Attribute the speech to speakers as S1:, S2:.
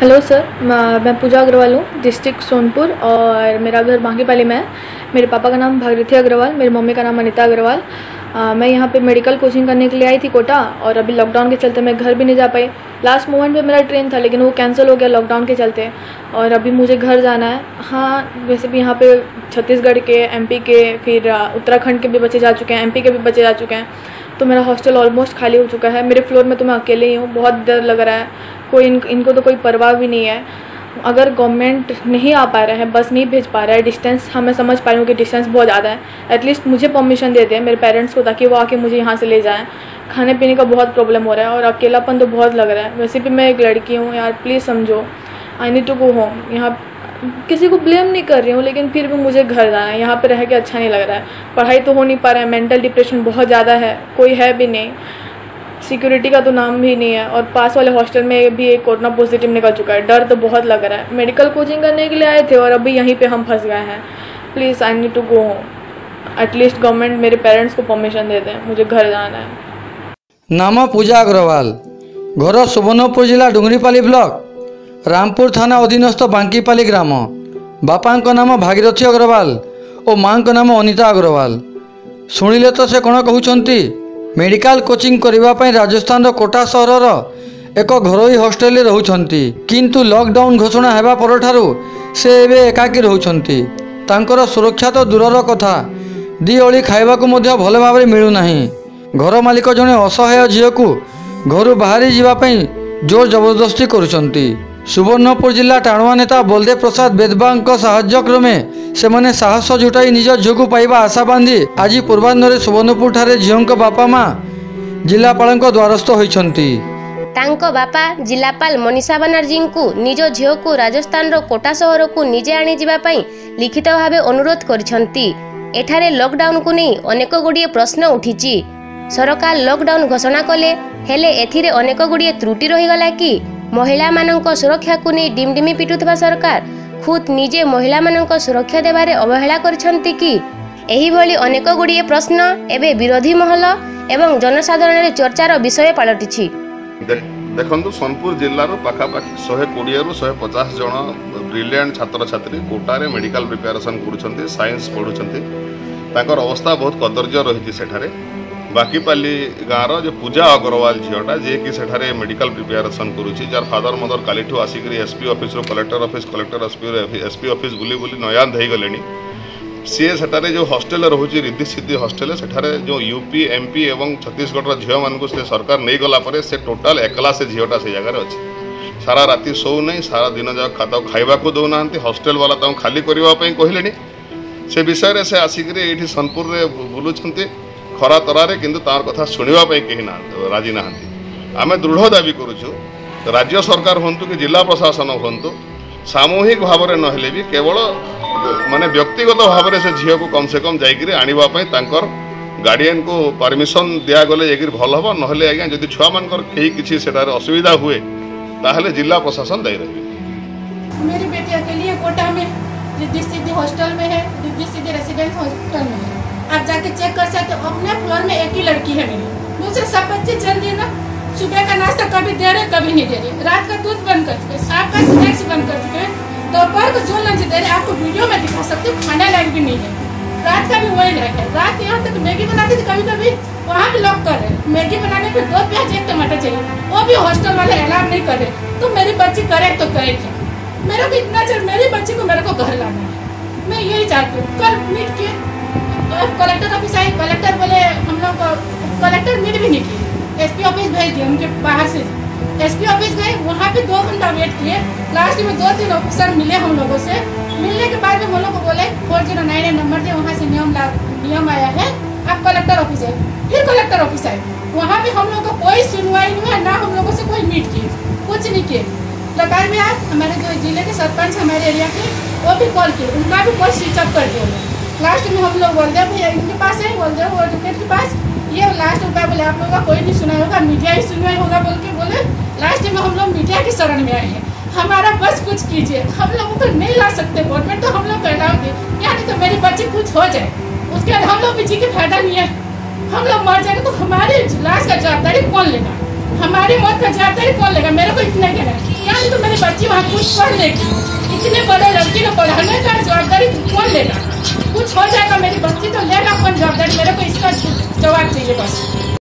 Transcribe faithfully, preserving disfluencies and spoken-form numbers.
S1: Hello sir, मैं पूजा अग्रवाल हूँ, district Sonpur और मेरा घर बांकीपाली में है। मेरे पापा का नाम भागीरथी अग्रवाल, मेरी मम्मी का नाम अनीता अग्रवाल। आ, मैं यहाँ पे मेडिकल कोचिंग करने के लिए आई थी कोटा, और अभी लॉकडाउन के चलते मैं घर भी नहीं जा पाई। लास्ट मोमेंट पे मेरा ट्रेन था लेकिन वो कैंसिल हो गया लॉकडाउन के चलते, और अभी मुझे घर जाना है। हाँ, वैसे भी यहाँ पे छत्तीसगढ़ के, एमपी के, फिर उत्तराखंड के भी बच्चे जा चुके हैं, एमपी के भी बच्चे जा चुके हैं। तो मेरा हॉस्टल ऑलमोस्ट खाली हो चुका है। मेरे फ्लोर में तो मैं अकेले ही हूँ, बहुत डर लग रहा है। कोई इन, इनको तो कोई परवाह भी नहीं है। अगर गवर्नमेंट नहीं आ पा रहा है, बस नहीं भेज पा रहा है, डिस्टेंस हाँ मैं समझ पा रही हूँ कि डिस्टेंस बहुत ज़्यादा है, एटलीस्ट मुझे परमिशन दे दें मेरे पेरेंट्स को, ताकि वो आके मुझे यहाँ से ले जाएं। खाने पीने का बहुत प्रॉब्लम हो रहा है और अकेलापन तो बहुत लग रहा है। वैसे भी मैं एक लड़की हूँ यार, प्लीज़ समझो। I need to go home. यहाँ किसी को ब्लेम नहीं कर रही हूँ, लेकिन फिर भी मुझे घर जाना है। यहाँ पे रह के अच्छा नहीं लग रहा है। पढ़ाई तो हो नहीं पा रहा है, मेंटल डिप्रेशन बहुत ज़्यादा है, कोई है भी नहीं, सिक्योरिटी का तो नाम भी नहीं है। और पास वाले हॉस्टल में भी एक कोरोना पॉजिटिव निकल चुका है। डर तो बहुत लग रहा है। मेडिकल कोचिंग करने के लिए आए थे और अभी यहीं पे हम फंस गए हैं। Please I need to go home. At least government मेरे पेरेंट्स को परमिशन दे दें, मुझे घर जाना है।
S2: नाम पूजा अग्रवाल, घर सुवर्णपुर जिला डुंगरीपाली ब्लॉक, रामपुर थाना अधीनस्थ बांकीपाली ग्राम। बापा नाम भागीरथी अग्रवाल और माँ नाम अनीता अग्रवाल। शुणिले तो से कौन कहते मेडिकल कोचिंग करने राजस्थान कोटा सहर एक घरोई हॉस्टेल रोचंती, किंतु लॉकडाउन घोषणा होगा पर ठारू से एबे एकाकी रोचंती। तांकर सुरक्षा तो दूरर कथा, दी ओली खाइबा को मध्य भल भाव मिलूना। घर मालिक जड़े असहाय झील को घर बाहरी जावाई जोर जबरदस्ती करुचंती। सुवर्णपुर जिला टाणुआ नेता बलदेव प्रसाद बेदबा साहाय्य क्रमे से साहस जुटाई निज झील को पाइबा आशा बांधी आज पूर्वाह्न सुवर्णपुर ठारे झील बापा माँ जिलापाल द्वारस्थ होइछंती।
S3: तांको बापा जिलापाल मनीषा बनर्जी को निज झील को राजस्थान रो कोटा सहर को निजे आनी जिबा पई लिखित भावे अनुरोध करिसंती। एठारे लॉकडाउन को नहीं अनेक गुड़िए प्रश्न उठिछि। सरकार लॉकडाउन घोषणा कले हेले एथिरे अनेक गुड़िए त्रुटि रहीगला कि महिला मानक सुरक्षा को नहीं डिमडिमी पिटुथबा सरकार खुद निजे महिला मानक सुरक्षा देबारे अवहेला करिसंती कि एही भली अनेक गुड़िए प्रश्न एबे विरोधी महल एवं जनसाधारण चर्चार विषय पलटिछि।
S4: देखो सोनपुर जिलार पाखापाखि शहे कोड़े रु शहे पचास जन ब्रिलियंट छात्र छात्री कोटारे मेडिकल प्रिपेरेसन करुछंती, साइंस पढ़ुछंती। तांकर अवस्था बहुत कदर्य रही सेठारे। बांकीपाली गाँव जो पूजा अग्रवाल झीटा जी कि सेठारे मेडिकल प्रिपेरेसन करुच्ची, जार फादर मदर काली आसिक SP office collector office collector SP office बुली बुली नयांद हो गले। सी सेठारे जो हॉस्टेल रोचे रिद्धि सिद्धि हॉस्टेल सेठारे जो यूपी एमपी एवं छत्तीसगढ़ झील मानू से सरकार नहीं गला पर से टोटाल एकला से झीटा से जगह अच्छे। सारा राति शो नहीं, सारा दिन जाक खाता खाइबा को दौना, हॉस्टेल वाला तो खाली करने कहले। से विषय से आसिक ये सोनपुर में बुलूं खरा तरारे, किंतु तार कथा शुणापी कहीं ना राजी ना। आम दृढ़ दाबी करुचु राज्य सरकार हूँ कि जिला प्रशासन हूँ सामूहिक भाव में नहेले भी केवल माने व्यक्तिगत भाव में से झील को कम से कम जाकर आने गार्डियन को परमिशन दिगले जाकर भल हम ना। आज्ञा जदि छुआ मान कहीं किसी असुविधा हुए ताहले जिला प्रशासन दायी रहे।
S5: मेरी बेटी अकेली है कोटा में, रिद्धि सिद्धि हॉस्टल में है, रिद्धि सिद्धि रेसिडेंस हॉस्टल में है। आप जाके चेक कर सकते हो, अपने फ्लोर में एक ही लड़की है मेरी, दूसरे सब बच्चे चल रही है ना। सुबह का नाश्ता कभी दे रहे कभी नहीं दे रहे, रात का दूध बंद कर चुके, शाम का स्नैक्स बंद कर चुके, दोपहर को जो लंच दे रहे आपको वीडियो में दिखा सकते हो, खाने लायक भी नहीं है। रात का भी वही लायक है। रात यहाँ तक मैगी बनाते थे, कभी कभी वहाँ भी लॉक कर रहे। मैगी बनाने पे दो प्याज एक टमाटर चाहिए, वो भी हॉस्टल वाले अलाउ नहीं कर रहे। तो मेरी बच्ची करे तो करे क्या? मेरा भी इतना चल, मेरी बच्ची को मेरे को घर लाना है, मैं यही चाहती हूँ। कल मीट के कलेक्टर ऑफिस आई, कलेक्टर बोले हम लोग कलेक्टर मीट भी नहीं किए, एसपी ऑफिस भेज दिए उनके बाहर से। एसपी ऑफिस गए, वहाँ पे दो घंटा वेट किए। लास्ट में दो तीन ऑफिसर मिले हम लोगों से। मिलने के बाद में हम लोग को बोले फोर जीरो नाइन नंबर थे, वहाँ से नियम नियम आया है, आप कलेक्टर ऑफिस है। फिर कलेक्टर ऑफिस आए, वहाँ भी हम लोग को कोई सुनवाई नहीं है, ना हम लोगों से कोई मीट किए, कुछ नहीं किए। सरकार में आज हमारे जो जिले के सरपंच हमारे एरिया के, वो भी कॉल किए, उनका भी कॉल स्विच ऑफ कर दिया। लास्ट में हम लोग बलदेव भैया इनके पास है, बलदेव एडवोकेट के पास, ये लास्ट उपाय बोले आप लोगों का कोई नहीं सुनाई होगा, मीडिया ही सुनवाई होगा बोल के बोले। लास्ट में हम लोग मीडिया के शरण में आए हैं, हमारा बस कुछ कीजिए, हम लोगों को नहीं ला सकते गवर्नमेंट, तो हम लोग कहलाओगे यानी तो मेरी बच्ची कुछ हो जाए, उसके बाद हम लोग भी जी के फायदा नहीं है। हम लोग मर जाएंगे तो हमारे लाश का जवाबदारी कौन लेगा? हमारी मौत का जवाबदारी कौन लेगा? मेरे को इतना कहना है, क्या जान तो मेरी बच्ची वहाँ कुछ पढ़ लेगी, इतने बड़े लड़की को पढ़ाने का जवाबदारी कौन लेगा? कुछ हो जाएगा मेरी बच्ची तो लेगा कौन जवाबदारी? मेरे को इसका जवाब चाहिए बस।